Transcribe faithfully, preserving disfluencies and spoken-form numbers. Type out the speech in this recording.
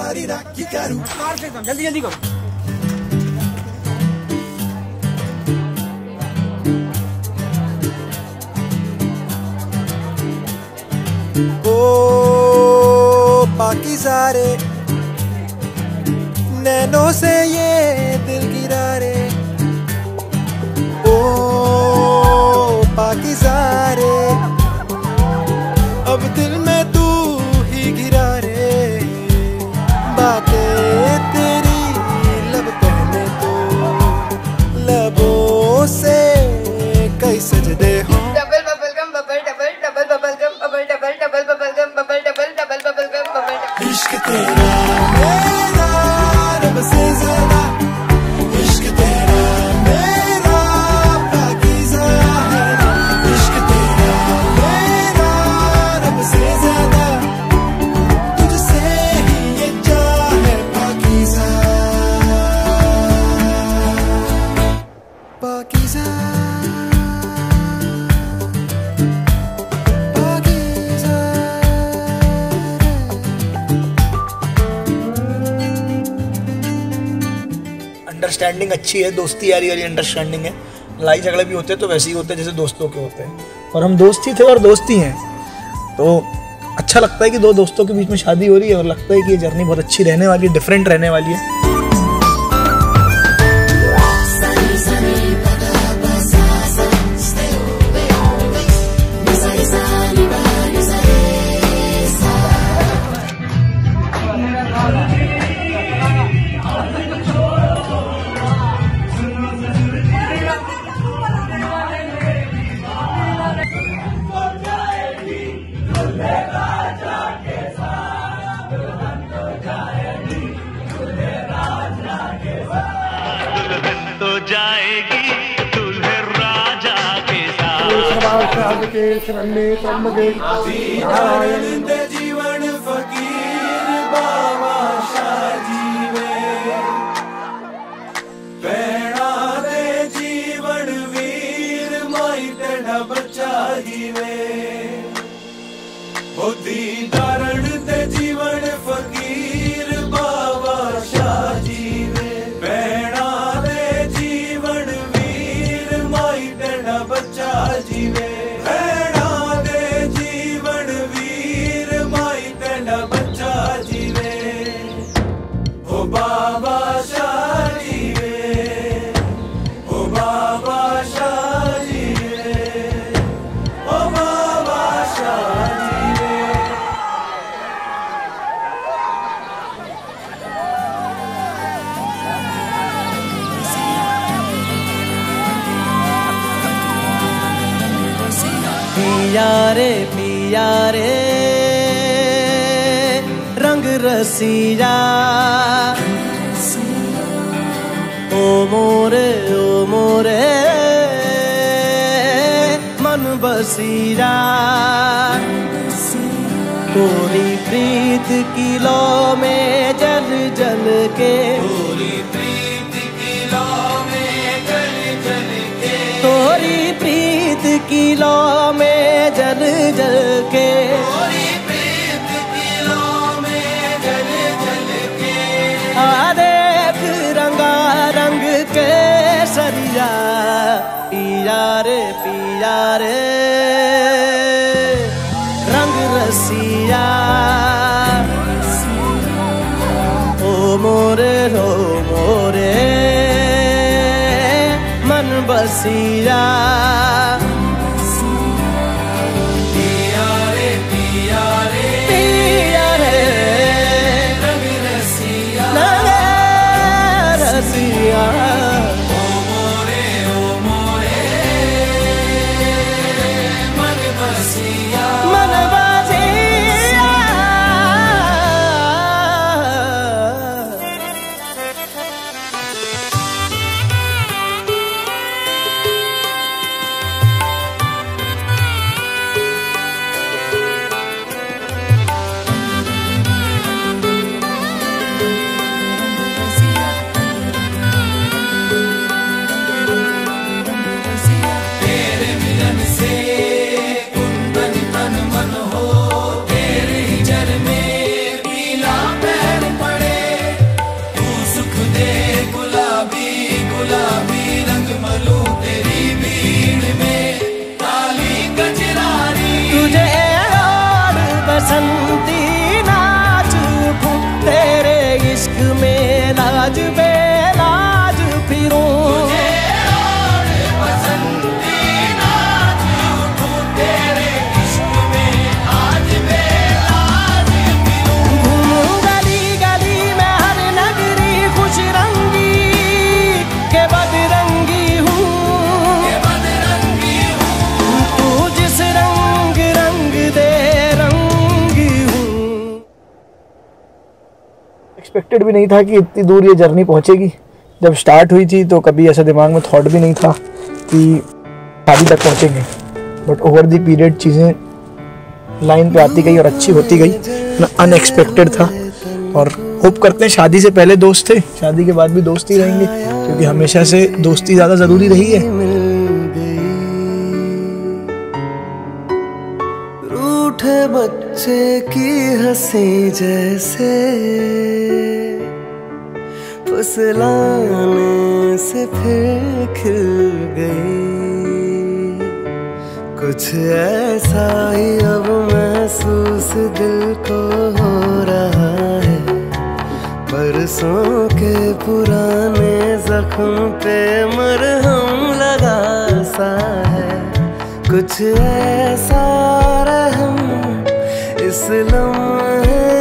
जल्दी जल्दी करो। ओ पाकीज़ा रे, नैनों से ये दिल गिरा रे। ओ पाकीज़ा रे, अब दिल में तू ही गिरा रे। बातें तेरी लब पहने तो लबों से कई सजदे हो। Double bubble gum bubble double double bubble gum bubble double double bubble gum bubble double double bubble gum bubble. इश्क तेरा मेरा रब से ज़्यादा, इश्क तेरा मेरा पाकीज़ा है। इश्क तेरा मेरा रब से ज़्यादा, तुझसे ही ये चाह है पाकीज़ा पाकीज़ा। अंडरस्टैंडिंग अच्छी है, दोस्ती यारी वाली अंडरस्टैंडिंग है। लड़ाई झगड़े भी होते हैं तो वैसे ही होते हैं जैसे दोस्तों के होते हैं, और हम दोस्त ही थे और दोस्ती हैं। तो अच्छा लगता है कि दो दोस्तों के बीच में शादी हो रही है और लगता है कि ये जर्नी बहुत अच्छी रहने वाली है, डिफरेंट रहने वाली है। तो जाएगी दूल्हे राजा के साथ। जीवन फकीर बाबा शाह जीवे, पैड़ा दे जीवन वीर माई तेरा बच्चा जीवे। होती धारण दे जीवन फकीर बाबा शाह जीवे, पैड़ा दे जीवन वीर माई तेरा बच्चा जीवे। पैड़ा दे जीवन वीर माई तेरा बच्चा जीवे। ओ बाबा शाह जीवे, ओ बाबा शाह जीवे, ओ बाबा शाह जीवे। पिया रे पिया रे रंग रसिया, ओ मोरे ओ मोरे मन बसिया। पूरी प्रीत किलो में जल जल के, पूरी प्रीत किलो में जल जल के, तोरी प्रीत किलो में जल जल के, तोरी प्रीत किलो में जल जल के। आ देख रंगा रंग के सरिया, पिया रे पिया रे रंग रसिया। ओ मोरे रो मोरे मन बसिया। पिया रे पिया रे पिया रे रंग रसिया, रंग रसिया। ओ मोरे ओ मोरे मन बसिया, मन बसिया। एक्सपेक्टेड भी नहीं था कि इतनी दूर ये जर्नी पहुंचेगी। जब स्टार्ट हुई थी तो कभी ऐसा दिमाग में थॉट भी नहीं था कि शादी तक पहुंचेंगे, बट ओवर द पीरियड चीज़ें लाइन पे आती गई और अच्छी होती गई। अनएक्सपेक्टेड था और होप करते हैं शादी से पहले दोस्त थे, शादी के बाद भी दोस्ती रहेंगे, क्योंकि हमेशा से दोस्ती ज़्यादा ज़रूरी रही है। रूठे बच्चे की हंसी जैसे फुसलाने से फिर खिल गई, कुछ ऐसा ही अब महसूस दिल को हो रहा है, बरसों के पुराने जख्म पे मरहम लगा सा है, कुछ ऐसा रहम इस लम्हे